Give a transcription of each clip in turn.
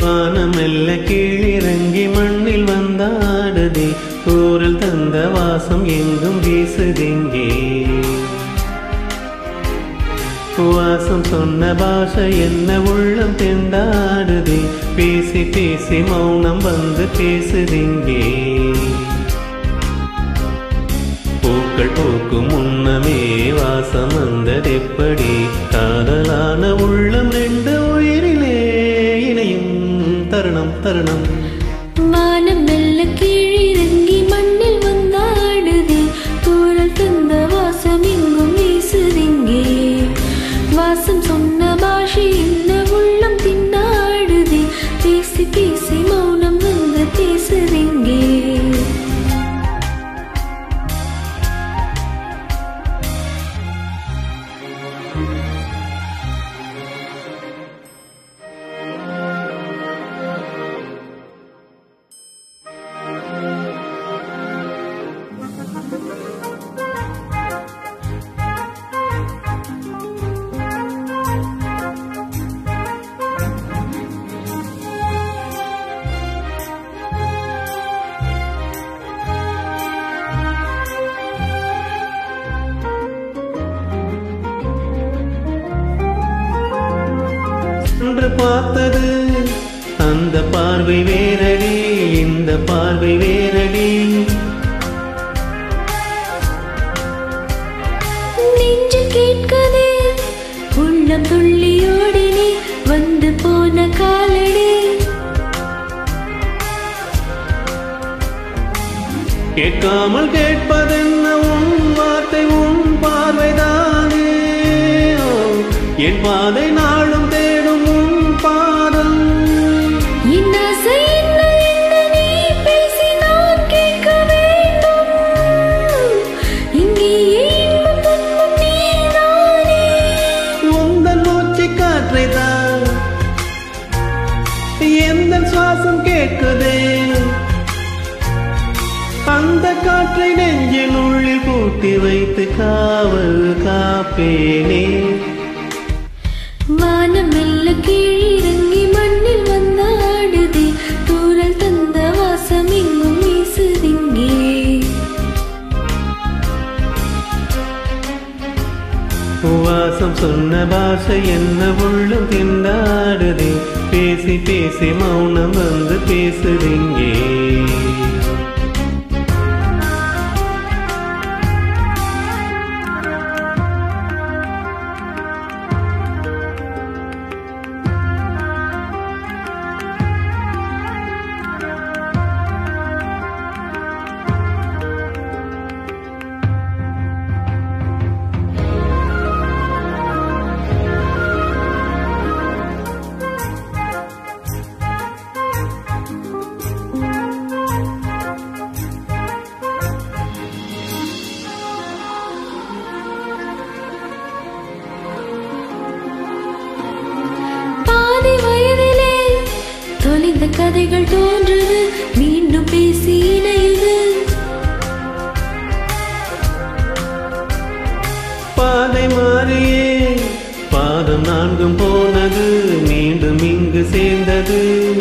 வானமெல்ல கீழிறங்கி மண்ணில் வந்தாடுதே ஊரில் தந்த வாசம் எங்கும் வீசுதிங்கே வாசம் சொன்ன பாஷை என்ன உள்ளம் திண்டாடுதே பேசி பேசி மௌனம் வந்து பேசுதிங்கே பூக்கள் பூக்கும் முன்னமே வாசம் வந்ததெப்படி காதலான உள்ளம் ரெண்டு உயிரிலே இணையும் தருணம் தருணம் வானம் மெல்ல கீழிறங்கி மண்ணில் வந்தாடுதே தூரல் தந்த வாசம் எங்கும் வீசுதிங்கே வாசம் சொன்ன பாஷை என்ன உள்ளம் திண்டாடுதே பேசி பேசி மௌனம் வந்து பேசுதிங்கே என்று பார்த்தது அந்த பார்வை வேறடி இந்த பார்வை வேறடி நெஞ்சு கேட்கதே உள்ளம் துள்ளியோடினே வந்து போன காலடி கேட்காமல் கேட்பதென்ன உன் வார்த்தை உன் பார்வைதானே என் பாதை நாளும் தேடும் உன் பாதம் என் ஆசை என்ன என்ன நீ பேசி நான் கேட்க வேண்டும் இங்கேயே இன்பம் துன்பம் நீதானே உந்தன் மூச்சு காற்றைதான் எந்த சுவாசம் கேட்குதே அந்த காற்றை நெஞ்சின் உள்ளில் பூட்டி வைத்து காவல் காப்பேனே வானம் மெல்ல கீழிறங்கி மண்ணில் வந்தாடுதே தூரல் தந்த வாசம் எங்கும் வீசுதிங்கே வாசம் சொன்ன பாஷை என்ன உள்ளம் திண்டாடுதே பேசி பேசி மௌனம் வந்து பேசுதிங்கே தொலைந்த கதைகள் தோன்றுது மீண்டும் பேசி இணையுது பாதை மாறியே பாதம் நான்கும் போனது மீண்டும் இங்கு சேர்ந்தது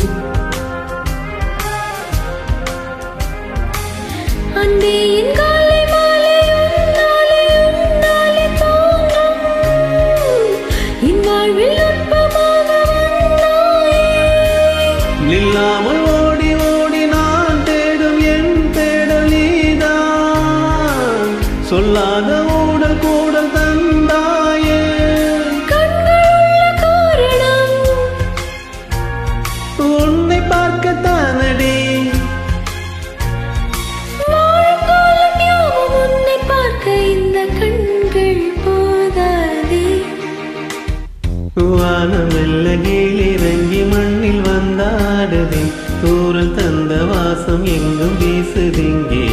அன்பே என் காலை மாலை உன்னாலே உன்னாலே தோன்றும் என் வாழ்வில் நுட்பமாக வந்தாயே நில்லாமல் ஓடி ஓடி நான் தேடும் என் தேடல் நீதான் சொல்லாத ஊடல் கூடல் தந்தாயே கண்களுள்ள காரணம் உன்னை பார்க்கத்தானடி வாழும் யாவும் உன்னை பார்க்க இந்த கண்கள் போதாதே வானமெல்ல கீழிறங்கி மண்ணில் வந்தாடுதே தூரல் தந்த வாசம் எங்கும் வீசுதிங்கே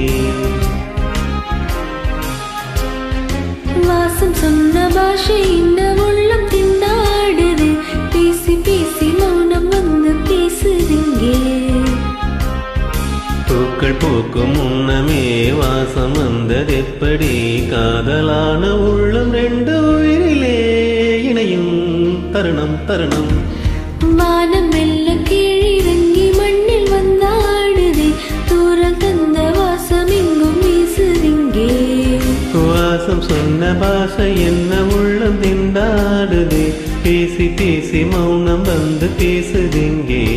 வாசம் சொன்ன பாஷை இந்த உள்ளம் திண்டாடுது பேசி பேசி மௌனம் வந்து பேசுதிங்கே பூக்கள் பூக்கும் முன்னமே வாசம் வந்ததெப்படி காதலான உள்ளம் ரெண்டு உயிரிலே இணையும் தருணம் தருணம் வானம் மெல்ல கீழிறங்கி மண்ணில் வந்தாடுதே தூரல் தந்த வாசம் எங்கும் வீசுதிங்கே வாசம் சொன்ன பாஷை என்ன உள்ளம் திண்டாடுதே பேசி பேசி மௌனம் வந்து பேசுதிங்கே